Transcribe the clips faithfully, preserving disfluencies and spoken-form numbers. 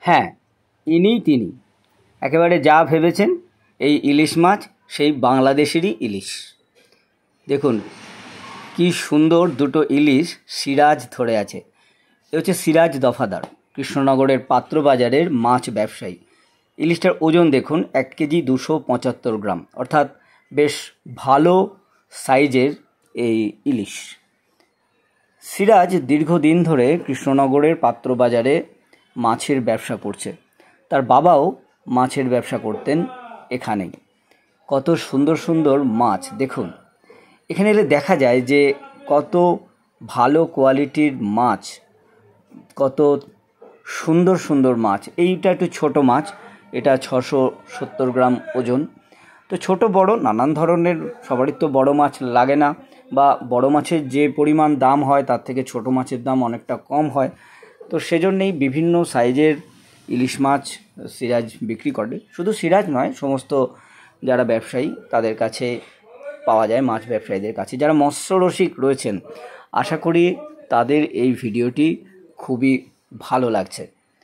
হ্যাঁ, ইনিই তিনি। একেবারে যা ভেবেছেন এই ইলিশ মাছ সেই বাংলাদেশেরই ইলিশ। দেখুন কি সুন্দর দুটো ইলিশ সিরাজ ধরে আছে। এ হচ্ছে সিরাজ দফাদার, কৃষ্ণনগরের পাত্রবাজারের মাছ ব্যবসায়ী। ইলিশটার ওজন দেখুন এক কেজি দুশো পঁচাত্তর গ্রাম, অর্থাৎ বেশ ভালো সাইজের এই ইলিশ। সিরাজ দীর্ঘদিন ধরে কৃষ্ণনগরের পাত্রবাজারে মাছের ব্যবসা করছে। তার বাবাও মাছের ব্যবসা করতেন এখানেই। কত সুন্দর সুন্দর মাছ দেখুন। এখানে এলে দেখা যায় যে কত ভালো কোয়ালিটির মাছ, কত সুন্দর সুন্দর মাছ। এইটা একটু ছোট মাছ, এটা ছশো সত্তর গ্রাম ওজন। তো ছোট বড় নানান ধরনের, সবারই তো বড় মাছ লাগে না, বা বড় মাছের যে পরিমাণ দাম হয় তার থেকে ছোট মাছের দাম অনেকটা কম হয়। তো সেজন্যেই বিভিন্ন সাইজের ইলিশ মাছ সিরাজ বিক্রি করে। শুধু সিরাজ নয়, সমস্ত যারা ব্যবসায়ী তাদের কাছে পাওয়া যায়, মাছ ব্যবসায়ীদের কাছে। যারা মৎস্যরসিক রয়েছেন, আশা করি তাদের এই ভিডিওটি খুবই ভালো লাগছে।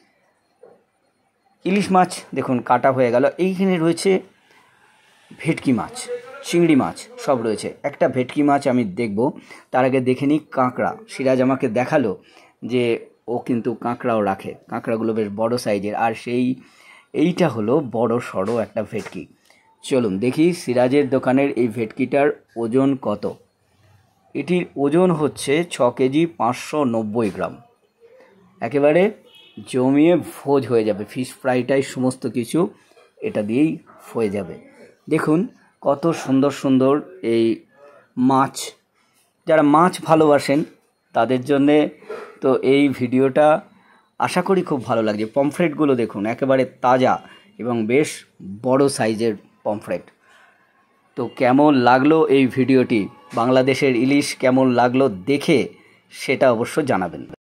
ইলিশ মাছ দেখুন কাটা হয়ে গেল। এইখানে রয়েছে ভেটকি মাছ, চিংড়ি মাছ সব রয়েছে। একটা ভেটকি মাছ আমি দেখব, তার আগে দেখে নিই কাঁকড়া। সিরাজ আমাকে দেখালো যে ও কিন্তু কাঁকড়াও রাখে, কাঁকড়াগুলো বেশ বড় সাইজের। আর সেই এইটা হলো বড় সড়ো একটা ভেটকি। চলুন দেখি সিরাজের দোকানের এই ভেটকিটার ওজন কত। এটির ওজন হচ্ছে ছ কেজি পাঁচশো নব্বই গ্রাম। একেবারে জমিয়ে ভোজ হয়ে যাবে, ফিশ ফ্রাইটাই সমস্ত কিছু এটা দিয়েই হয়ে যাবে। দেখুন কত সুন্দর সুন্দর এই মাছ। যারা মাছ ভালোবাসেন তাদের জন্যে তো এই ভিডিওটা আশা করি খুব ভালো লাগছে। পমফ্রেটগুলো দেখুন একেবারে তাজা এবং বেশ বড় সাইজের পমফ্রেট। তো কেমন লাগলো এই ভিডিওটি, বাংলাদেশের ইলিশ কেমন লাগলো দেখে সেটা অবশ্য জানাবেন।